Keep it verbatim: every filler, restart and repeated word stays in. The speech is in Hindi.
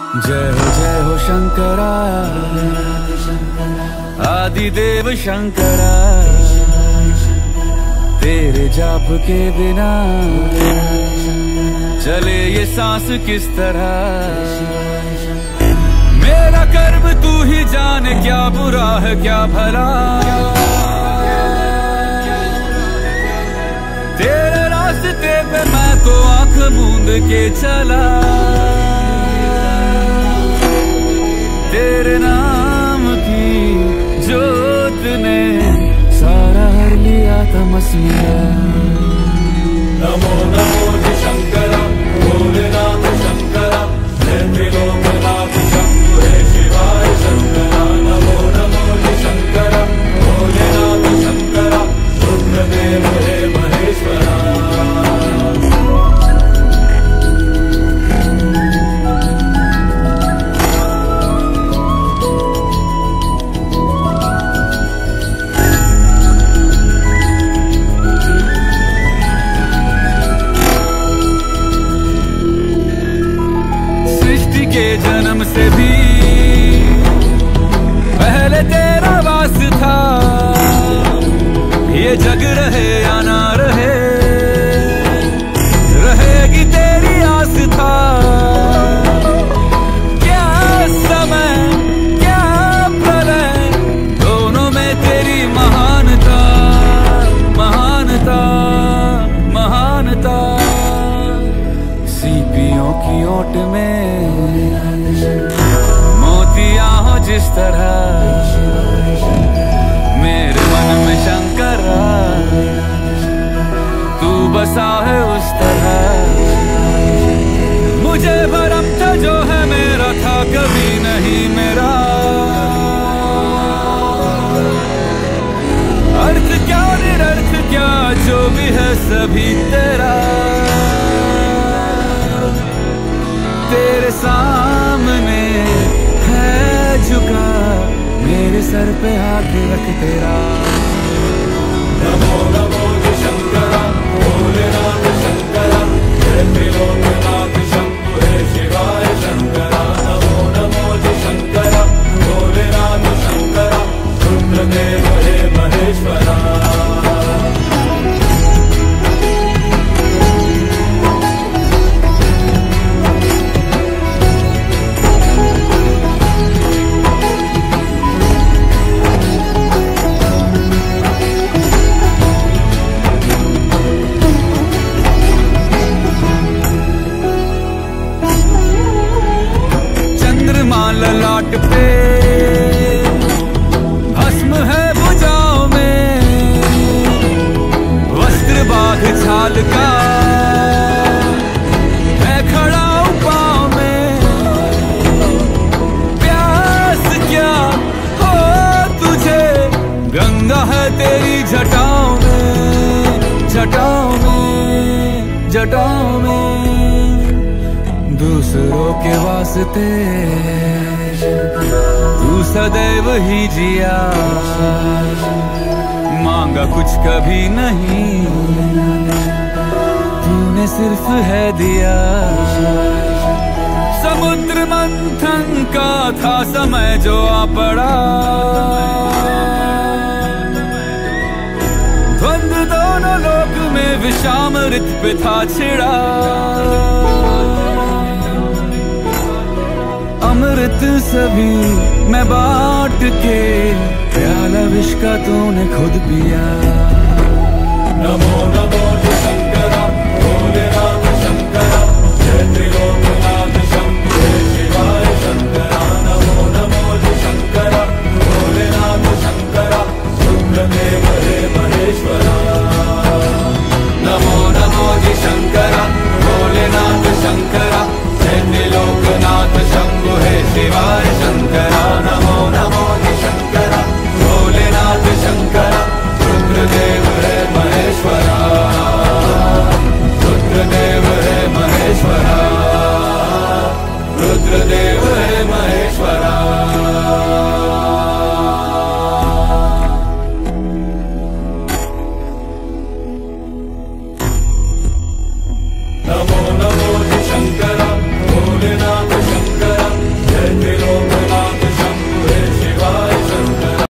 जय हो जय हो शंकरा, आदिदेव शंकरा, तेरे जाप के बिना चले ये सांस किस तरह। मेरा कर्म तू ही जाने, क्या बुरा है क्या भला, तेरे रास्ते पे मैं तो आंख मूंद के चला। तेरे नाम की जोत ने सारा हर लिया तमस्या। नमो नमो जी शंकरा, भोलेनाथ शंकरा, जय त्रिलोकनाथ शंभु हे शिवाय शंकरा। नमो नमो जी शंकरा, भोलेनाथ शंकरा, रुद्रदेव हे महेश्वरा। जन्म से भी पहले तेरा वास था, ये जग रहे या ना रहे, रहेगी तेरी आस था। क्या समय क्या प्रलय, दोनों में तेरी महानता महानता महानता। सीपियों की ओट में मोतिया हो जिस तरह, मेरे मन में शंकरा तू बसा है उस तरह। मुझे भरम था जो है मेरा था कभी नहीं मेरा, अर्थ क्या निरर्थ क्या जो भी है सभी तेरा। तेरे सामने है झुका, मेरे सर पे हाथ रख तेरा। नमो नमो जी शंकरा, भोलेनाथ शंकरा, जय त्रिलोकनाथ शंभु हे शिवाय शंकरा। नमो नमो जी शंकरा, भोलेनाथ शंकरा, रुद्रदेव हे महेश्वरा। ललाट पे भस्म है भुजाओं में, वस्त्र बाघ छाल का है खड़ा पाँव में। प्यास क्या हो तुझे, गंगा है तेरी जटाओं में जटाओं में जटाओं में। दूसरों के वास्ते तू सदैव ही जिया, मांगा कुछ कभी नहीं, तूने सिर्फ है दिया। समुद्र मंथन का था समय जो आ पड़ा, द्वंद्व दोनों लोक में विषामृत पे था छिड़ा। अमृत सभी मैं बांट के, प्याला विष का तूने खुद पिया। नमो नमो जी शंकरा, भोलेनाथ शंकरा, जय त्रिलोकनाथ शंभु हे शिवाय शंकरा। नमो नमो जी शंकरा, भोलेनाथ शंकरा, रुद्रदेव हे महेश्वरा। नमो नमो जी शंकरा, भोलेनाथ शंकरा, जय त्रिलोकनाथ शंभु हे शिवाय शंकरा। नमो नमो जी शंकरा, भोलेनाथ शंकरा, रुद्रदेव हे महेश्वरा। रुद्रदेव हे महेश्वरा, रुद्रदेव